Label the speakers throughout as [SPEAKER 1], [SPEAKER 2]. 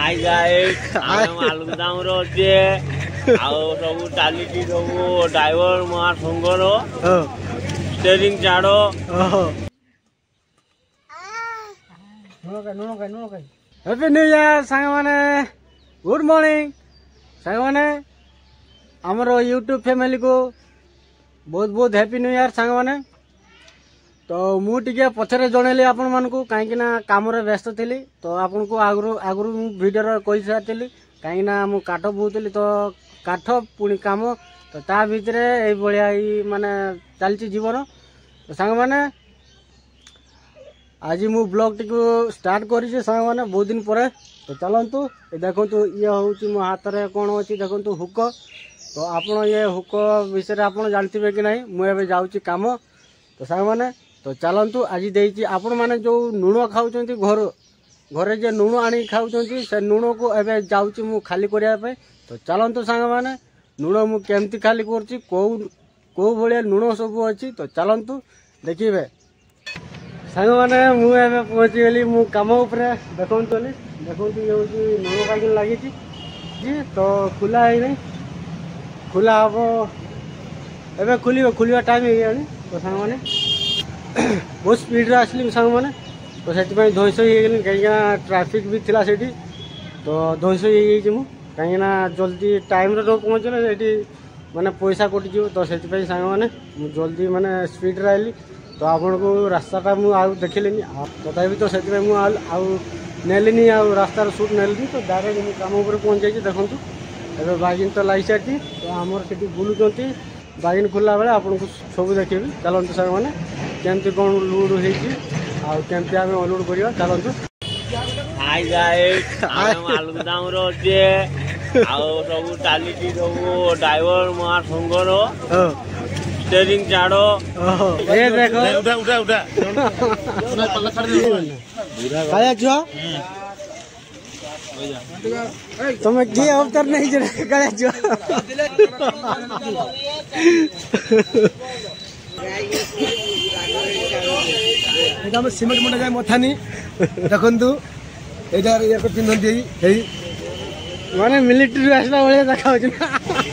[SPEAKER 1] Hi guys आलुदाम रो जे आउ सब चालीटी सब ड्राइवर महा संगर स्टीयरिंग चाड़ो
[SPEAKER 2] हैप्पी न्यू ईयर सांग माने गुड मॉर्निंग सांग माने हमरो यूट्यूब फैमिली को बहुत बहुत हैप्पी न्यू ईयर सांग माने। तो मु टिके पछरे जणेली आपण मानकू काहेकि ना काम रे व्यस्त थिली तो आपण को आगरु वीडियो रे कहि सारथिली काहेकि ना मु काठ बोतली तो काठ पुणी काम तो ता भितरे ए बळिया माने चलची जीवन। तो सांग माने आज मु ब्लॉग टी को स्टार्ट करी सांग माने बहुत दिन पर। तो चलतु देखु ये हूँ मो हाथ में कौन अच्छी देखु हुक तो आपण ये हुक विषय आप जानते कि नहीं मुझे जाऊँगी काम। तो सांग माने तो चलतु आज देती आपण मैंने जो लुण खाऊँ घर घरे जे लुण आनी खाऊँ से लुण को एवं जाऊँगी मु खाली करने। तो चलतु सांग माने लुण मु केमती खाली करुँची कौ भाया लुण सब अच्छी। तो चलतु देखिए सांग माने मुझे पहुँची गली मु कम उपर देखु ये हूँ लुण पैकिंग लगी जी तो खुला है नहीं खुला हम एवं खुलिया टाइम हो। तो सांग माने बहुत स्पीड आसली सांग माने तो से धईस हो कहीं ट्राफिक भी थिला सेठी तो धईस हो कहीं जल्दी टाइम रे न पहुँचले सेठी माने पैसा कटिज। तो से सांग माने जल्दी माने स्पीड आइली तो आपण को रास्ताटा मुझे देखिली तथापि तो से नेलिनी रास्तार सुट नेलिनी तो डायरेक्ट मुझे काम उपर पहुँच जाइए। देखूँ एवं बागिन तो लगी सारी तो आमर से बुलूँ बागिन खोला बेले आपको सब देखी चलते सांग मैंने केमती कौन लुड होमती आम अनलोड करवा चलतु।
[SPEAKER 1] हाय गाइस आलुदाम रो जे आउ सब चालीटी सब ड्राइवर महा संगर स्टीयरिंग चाड़ो
[SPEAKER 2] ये देखो
[SPEAKER 3] उठा उठा उठा
[SPEAKER 2] खाया छुआ तुम्हें किए अवतर नहीं जरा खाया छुआ
[SPEAKER 3] एटा सिमेंट मुंडा जाय मथानी देखंतु एटा ये को पिन दी हे
[SPEAKER 2] माने मिलिटरी आसला बळे देखा होछ ना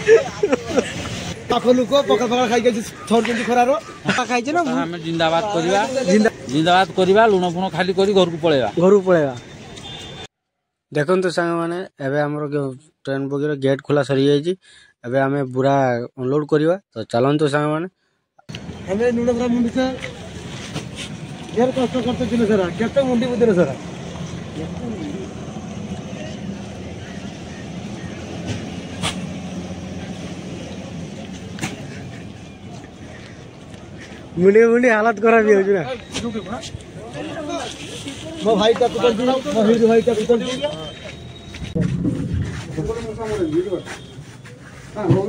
[SPEAKER 3] पाख लोक पका पका खाइ के छोड़ के खरारो
[SPEAKER 2] खाइ छ ना
[SPEAKER 4] हम जिंदाबाद करबा लुण फुण खाली करी घर को पळेबा
[SPEAKER 2] देखो तो सांग माने एबे हमरो ट्रेन बगीर गेट खोला सरी जाई छी एबे हमें पूरा अनलोड करवा। तो चलन तो सांग माने
[SPEAKER 3] हमें लुण पूरा मुंडी से यार कष्ट करते दिले सरा केते मुंडी बुदरे सरा
[SPEAKER 2] मुंडी हालत खराब हो ना
[SPEAKER 3] मो भाई का कुतल दी मो हीरो भाई का कुतल दी हां हो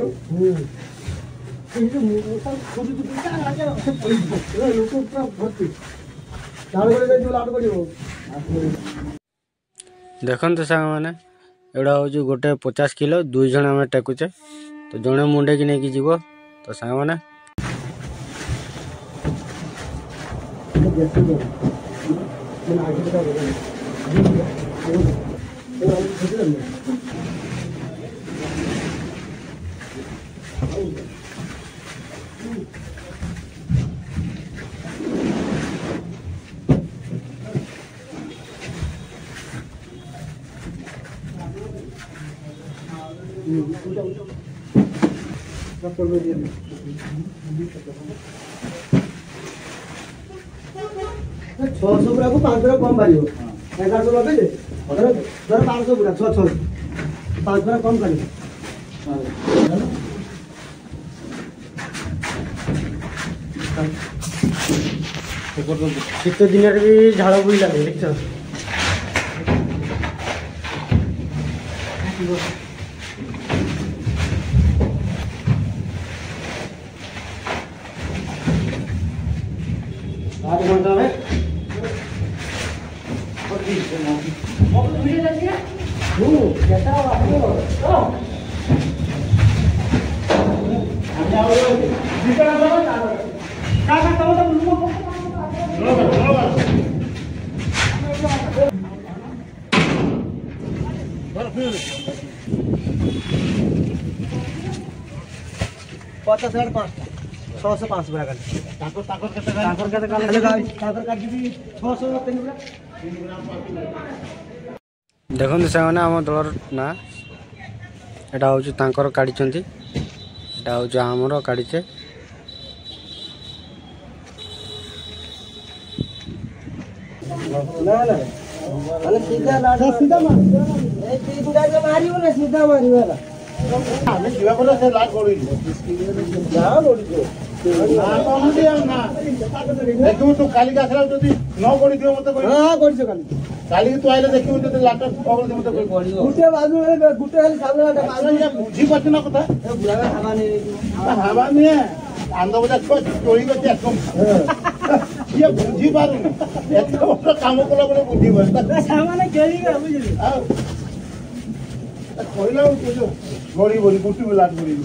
[SPEAKER 2] देखो तो सांग मैंने एड़ा हूँ गोटे 50 किलो 2 जन आम टेकुचे तो जड़े मुंडे की नहीं जीव। तो सांग मैंने
[SPEAKER 3] छह सौ को 5 कम पारियो 1100 लगे धर 500 पूरा 6 5 कम पारियो
[SPEAKER 2] शीत दिन भी झाड़ बुई लगे देख
[SPEAKER 3] 50 हजार 600 500 बड़ा कर ताकर केते काट दी 600 3 बड़ा
[SPEAKER 2] देखो सामने आम दलर ना एटा हूँ तांकर काढ़ी एटा हूँ आमर काढ़ीचे
[SPEAKER 3] ना ना अरे सीधा लाडा सीधा मार ए सीधा जो मारियो ना सीधा मारियो ना हमें जीवा पर से लाग गोड़ी जा गोड़ी को ना कौन दिया ना देखो तो काली का खराब जदी न गोड़ी दियो मते कोई हां गोड़ी से काली तू आइले देखियो जदी लाटा पकड़ दे मते कोई गुटे बाजू में गुटे खाली सामने लाटा मारो या बुझी पछ ना कथा बुढ़ा हवा नहीं आंदो बजा चोरी को एकदम ये बुझी पारू एतो बड़ काम कला बड़े बुझी बस सामान केली का बुझली कोइला जो गोड़ी बोली गुटी में लाट गोड़ी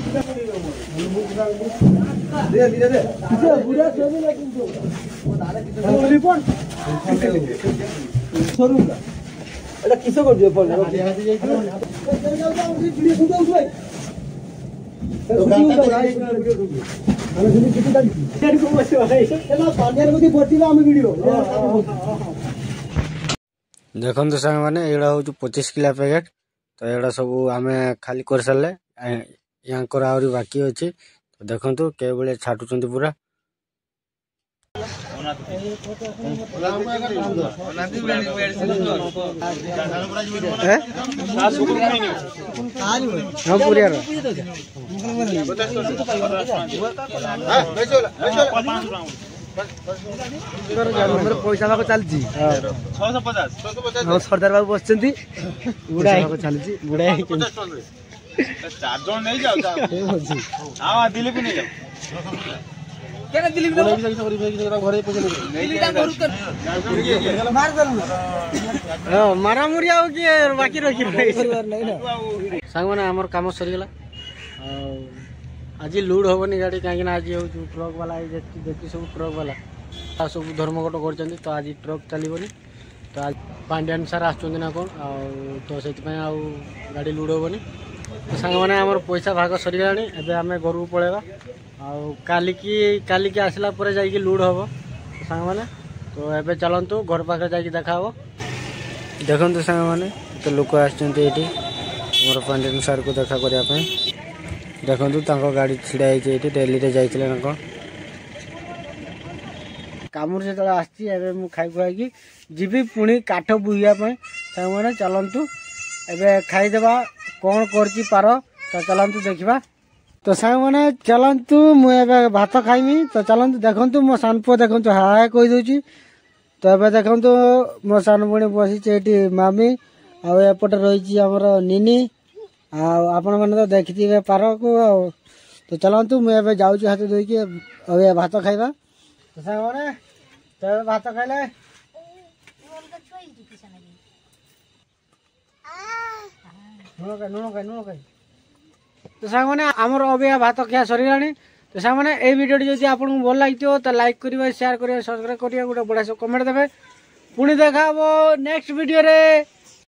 [SPEAKER 3] दे धीरे दे बुढ़ा सोनी लेकिन तो बोली कौन छोरूंगा एला किसो कर दियो फोन यहां से जाई वीडियो सुन दो भाई तो ଆମେ ଯଦି କିଛି କାଟି କୋ ବସିବ ଭାଇ ଏଲା ପାଣ୍ଡିଆର ଗତି ପଟିଲା ଆମେ ଭିडिଓ
[SPEAKER 2] देखो सांग मैंने एड़ा हूँ 25 किलो पैकेट तो एड़ा सब आम खाली कर सारे यहाँ आहरी बाकी अच्छी तो देखो के बड़े छाटुंट पूरा
[SPEAKER 3] पैसा भाग चलती 650 सरदार बाबू बस चलती
[SPEAKER 2] मारामुरी बाकी रखी सांग मैंने आमर कम सरीगला आज लुड हेनी गाड़ी कहीं आज हूँ ट्रक वाला देखी सब ट्रक वाला सब धर्मघट कर तो आज ट्रक चलनी तो आज पांड्यान सार आसना कौन तो से गाड़ी लुड हेनी तो सांग मैंने आम पैसा भाग सरीगला एवं आम घर को पलैबा कालिकी आसला जाकि लुड हम तो सांग मैंने तो एवं चलतु घर पाखे जा देखा देखो सांग मैंने तो लोक आसर पांड्यान सार को देखा करने देखो गाड़ी छिड़ा है डेली जाते कम से आसी खाई खुआई जीवी पुणी काठ बुहापी मैंने चलतु एवं खाईदेवा कौन कर पार तो चलतु देखा तो सांग मैंने चलतु मुझे भात खाइमी तो चलतु देखु मो सान पुआ देखु हाय कहीदे तो ये देखु मो सान पुणी बसी मामी आपटे रही आमर निनी आपण मैंने तो देखी पार को तो चलतु मुझे जाऊँ हाथ धोईकी भात खाइबा तो सांग मैंने तो भात खाइले नुण खाई तो सांग मैंने आमर अबिया भात खिया सरीला तो सांग मैंने ये वीडियो जब आपको भल लगी तो लाइक करेंगे शेयर करेंगे सब्सक्राइब करेंगे गोटे बढ़िया सब कमेंट देवे पुणी देखा नेक्स्ट वीडियो रे।